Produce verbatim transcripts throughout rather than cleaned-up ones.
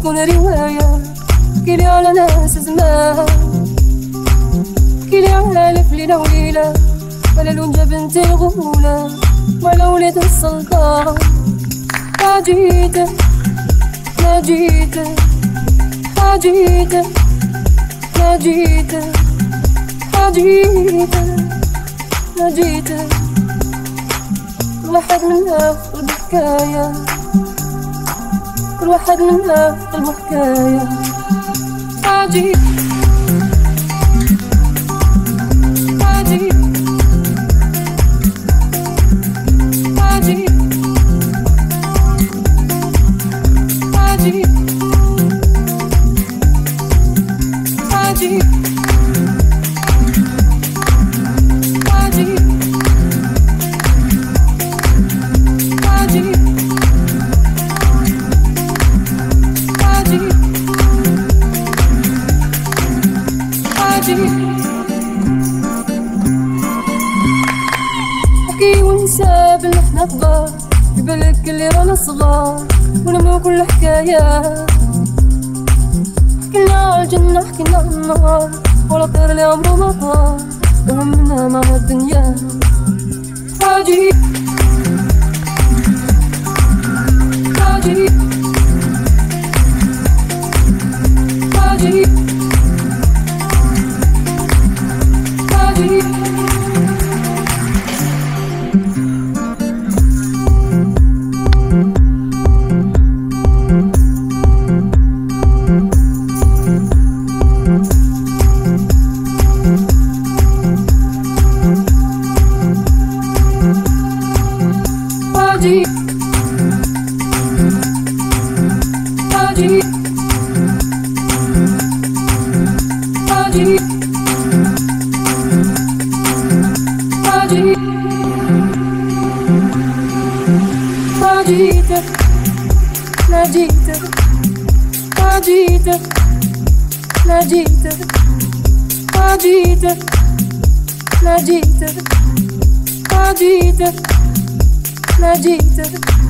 تكون رواية كيلي على ناس زمان، كيلي على ألف ليلة وليلة، ولا لونجا بنت الغولة ولا ولد السلطان. حاجيته ناجيته حاجيته ناجيته حاجيته ناجيته، كل واحد منا في قلبه حكاية، كل واحد منا في قلبه حكاية. حاجيته حاجيته حاجيته احكي ونسى باللي احنا كبار، في بالك اللي رانا صغار ونملو كل حكاية. حكينا عالجنة حكينا عالنار، ولا طير اللي عمرو ما طار، وهمنا مع الدنيا. حاجي حاجي حاجي حاجي حاجي حاجي حاجي حاجيته ناجيته حاجيته ناجيته حاجيته ناجيته حاجيته ناجيته،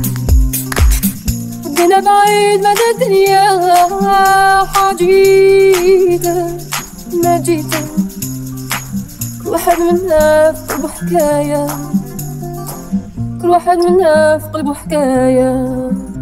ودينا بعيد مدى الدنيا. حاجيته ناجيته، كل واحد منا في قلبه حكاية، كل واحد منا في قلبه حكاية.